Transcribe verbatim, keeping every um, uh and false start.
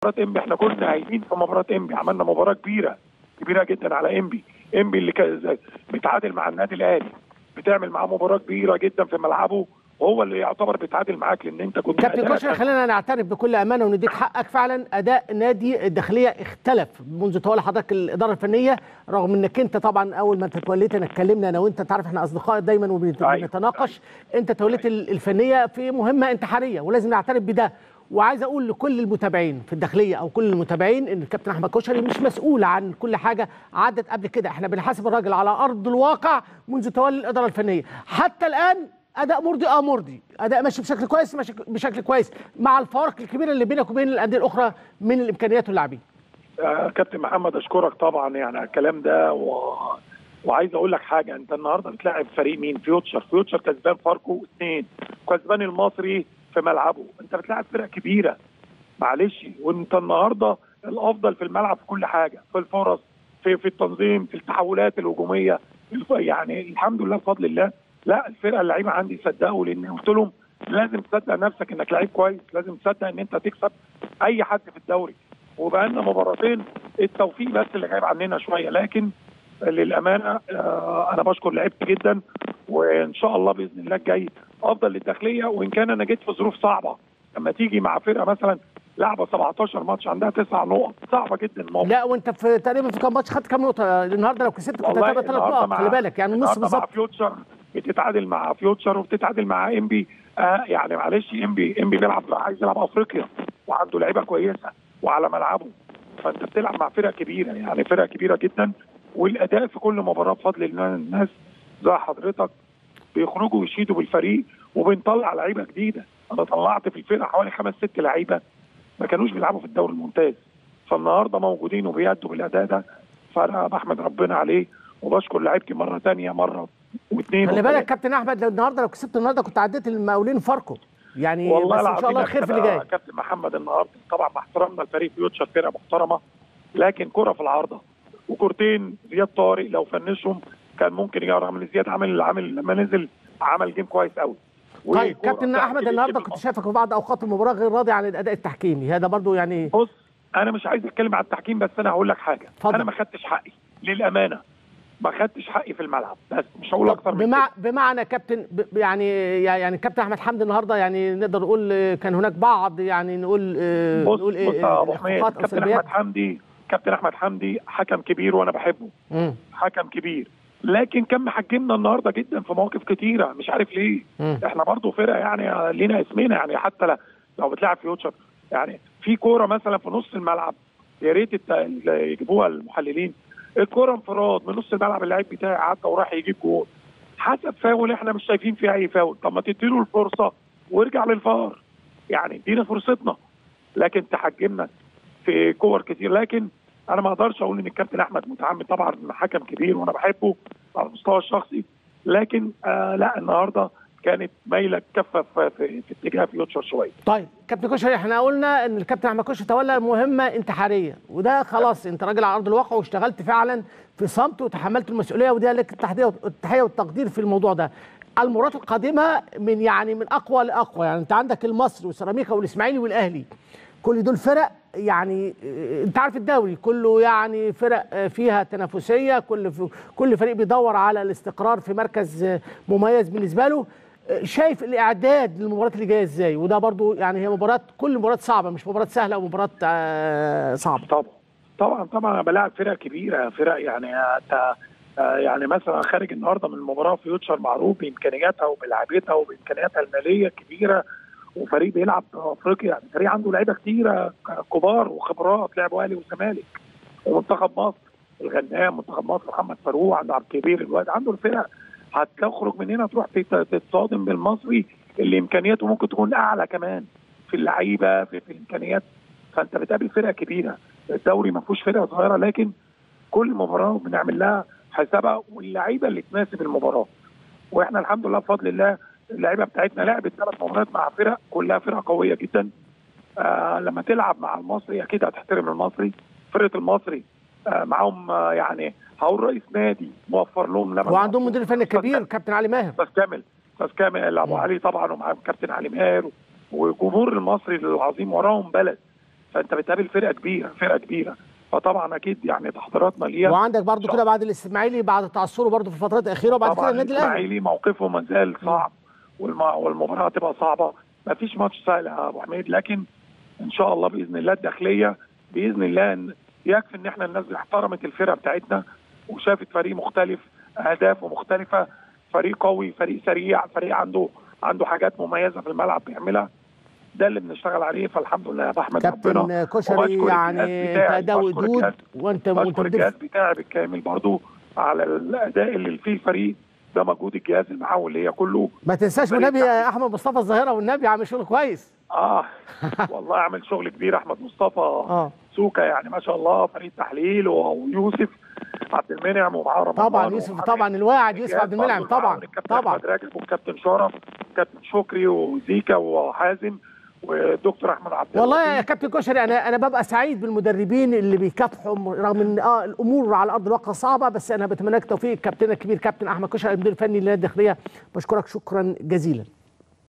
انبي احنا كنا عايزين في مباراه انبي، عملنا مباراه كبيره كبيره جدا على انبي، انبي اللي كان بيتعادل مع النادي الاهلي، بتعمل معاه مباراه كبيره جدا في ملعبه، وهو اللي يعتبر بيتعادل معاك لان انت كنت كابتن كشري خلينا نعترف بكل امانه ونديك حقك، فعلا اداء نادي الداخليه اختلف منذ تولي حضرتك الاداره الفنيه، رغم انك انت طبعا اول ما انت توليت انا اتكلمنا انا وانت، انت عارف احنا اصدقاء دايما وبنتناقش. انت توليت الفنيه في مهمه انتحاريه ولازم نعترف بده. وعايز اقول لكل المتابعين في الداخليه او كل المتابعين ان الكابتن احمد كشري مش مسؤول عن كل حاجه عدت قبل كده، احنا بنحاسب الراجل على ارض الواقع منذ تولي الاداره الفنيه حتى الان. اداء مرضي اه مرضي، اداء ماشي بشكل كويس ماشي بشكل كويس مع الفوارق الكبيره اللي بينك وبين الانديه الاخرى من الامكانيات واللاعبين. آه كابتن محمد اشكرك طبعا يعني على الكلام ده و... وعايز اقول لك حاجه، انت النهارده بتلاعب فريق مين؟ فيوتشر، فيوتشر كسبان فاركو اثنين، كسبان المصري في ملعبه، انت بتلاعب فرق كبيره معلش، وانت النهارده الافضل في الملعب في كل حاجه، في الفرص، في في التنظيم، في التحولات الهجوميه، يعني الحمد لله بفضل الله. لا الفرقه اللعيبه عندي صدقوا، لان قلت لهم لازم تصدق نفسك انك لعيب كويس، لازم تصدق ان انت تكسب اي حد في الدوري، وبقى لنا مباراتين التوفيق بس اللي غايب عننا شويه، لكن للامانه آه انا بشكر لعيبتي جدا، وان شاء الله باذن الله الجاي افضل للداخليه، وان كان انا جيت في ظروف صعبه لما تيجي مع فرقه مثلا لعبه سبعتاشر ماتش عندها تسع نقط صعبه جدا الموضوع. لا وانت في تقريبا في كام ماتش خدت كام نقطه النهارده؟ لو كسبت كنت هتبقى ثلاث نقط، خلي بالك يعني النص بالظبط. مع فيوتشر بتتعادل مع فيوتشر وبتتعادل مع انبي، آه يعني معلش انبي انبي بيلعب عايز يلعب افريقيا وعنده لعيبه كويسه وعلى ملعبه، فانت بتلعب مع فرق كبيره يعني فرق كبيره جدا، والاداء في كل مباراه بفضل الناس زي حضرتك بيخرجوا ويشيدوا بالفريق، وبنطلع لعيبه جديده. انا طلعت في الفرقه حوالي خمس ست لعيبه ما كانوش بيلعبوا في الدوري الممتاز، فالنهارده موجودين وبيأدوا بالاداء ده، فانا بحمد ربنا عليه وبشكر لعيبتي مره ثانيه مره واثنين. خلي بالك كابتن احمد، لو النهارده لو كسبت النهارده كنت عديت المقاولين فاركو يعني، والله بس ان شاء الله الخير في اللي جاي. كابتن محمد النهارده طبعا مع احترامنا لفريق فيوتشر فرقه محترمه، لكن كره في العارضه وكورتين زياد طارق لو فنشهم كان ممكن يجي، رغم ان زياد عامل عامل لما نزل عمل جيم كويس قوي. طيب كابتن احمد النهارده كنت شايفك في بعض اوقات المباراه غير راضي عن الاداء التحكيمي، هذا برضو يعني بص انا مش عايز اتكلم عن التحكيم، بس انا هقول لك حاجه فضل. انا ما خدتش حقي للامانه، ما خدتش حقي في الملعب، بس مش هقول اكتر من بمع... كده. بمعنى كابتن ب... يعني يعني كابتن احمد حمدي النهارده يعني نقدر نقول كان هناك بعض يعني نقول بص نقول ايه بص يا ابو حميد، كابتن احمد حمدي كابتن احمد حمدي حكم كبير وانا بحبه، م. حكم كبير، لكن كان محجمنا النهارده جدا في مواقف كتيره مش عارف ليه. م. احنا برضو فرقه يعني لينا اسمنا، يعني حتى لو بتلعب فيوتشر يعني في كوره مثلا في نص الملعب يا ريت يجيبوها المحللين، الكوره انفراد من نص الملعب، اللعيب بتاعي عدى وراح يجيب جول حسب فاول، احنا مش شايفين فيها اي فاول، طب ما تديله الفرصه وارجع للفار يعني ادينا فرصتنا، لكن تحجمنا في كور كتير. لكن انا ما اقدرش اقول ان الكابتن احمد متعمد، طبعا حكم كبير وانا بحبه على المستوى الشخصي، لكن آه لا النهارده كانت مايله كفه في, في, في اتجاه فيوتشر شويه. طيب كابتن كشري احنا قلنا ان الكابتن احمد كشري تولى مهمه انتحاريه، وده خلاص انت راجل على ارض الواقع واشتغلت فعلا في صمت وتحملت المسؤوليه، ودي لك التحيه والتقدير في الموضوع ده. المباريات القادمه من يعني من اقوى لاقوى، يعني انت عندك المصري والسيراميكا والاسماعيلي والاهلي، كل دول فرق يعني انت عارف الدوري كله يعني فرق فيها تنافسيه، كل كل فريق بيدور على الاستقرار في مركز مميز بالنسبه له. شايف الاعداد للمباريات اللي جايه ازاي؟ وده برضو يعني هي مباراه، كل مباراه صعبه مش مباراه سهله ومباراه صعبه. طبعا طبعا طبعا انا بلاعب فرق كبيره، فرق يعني يعني مثلا خارج النهارده من المباراه فيوتشر معروف بامكانياتها وبلعبتها وبامكانياتها الماليه الكبيره، وفريق بيلعب في افريقيا، يعني فريق عنده لعيبه كتيره كبار وخبرات، لعبوا اهلي وزمالك ومنتخب مصر الغنام، منتخب مصر محمد فاروق عنده عبد الكبير الواد، عنده الفرق هتخرج من هنا تروح تتصادم بالمصري اللي امكانياته ممكن تكون اعلى كمان في اللعيبه في, في الامكانيات، فانت بتقابل فرق كبيره، الدوري ما فيهوش فرقه صغيره، لكن كل مباراه بنعمل لها حسابها واللعيبه اللي تناسب المباراه، واحنا الحمد لله بفضل الله اللعيبه بتاعتنا لعبت ثلاث مباريات مع فرق كلها فرقه قويه جدا. آه لما تلعب مع المصري اكيد هتحترم المصري، فرقه المصري آه معاهم آه يعني هقول رئيس نادي موفر لهم، لما وعندهم مدير فني كبير كابتن علي ماهر، استاذ كامل استاذ كامل ابو علي طبعا، ومعاهم كابتن علي ماهر، وجمهور المصري العظيم وراهم بلد، فانت بتقابل فرقه كبيره فرقه كبيره فطبعا اكيد يعني تحضيراتنا ليها. وعندك برضو كده بعد الاسماعيلي بعد تعثره برضو في الفترات الاخيره، وبعد كده النادي الاهلي. الاسماعيلي موقفه ما زال صعب والمباراه هتبقى صعبه، ما فيش ماتش سهل يا ابو حميد، لكن ان شاء الله باذن الله الداخليه باذن الله إن يكفي ان احنا الناس احترمت الفرقه بتاعتنا وشافت فريق مختلف، اهدافه مختلفه، فريق قوي، فريق سريع، فريق عنده عنده حاجات مميزه في الملعب بيعملها، ده اللي بنشتغل عليه. فالحمد لله يا ابو احمد ربنا. كابتن كشري يعني تأداء ودود، وانت بشكر الجهاز بتاعي بالكامل برضو على الاداء اللي فيه الفريق ده، مجهود الجهاز المحول اللي هي كله. ما تنساش والنبي يا احمد مصطفى الظاهره، والنبي عامل شغل كويس. اه والله عامل شغل كبير احمد مصطفى اه سوكا، يعني ما شاء الله فريق تحليل، ويوسف عبد المنعم ومعاه رمضان طبعا يوسف طبعا الواعد يوسف عبد المنعم طبعا طبعا احمد راجب والكابتن شرف والكابتن شكري وزيكا وحازم والدكتور احمد عبد الله. والله يا كابتن كشري انا انا ببقى سعيد بالمدربين اللي بيكافحوا رغم ان اه الامور على ارض الواقع صعبه، بس انا بتمنى لك التوفيق. كابتن الكبير كابتن احمد كشري المدير الفني للنادي الداخليه، بشكرك شكرا جزيلا.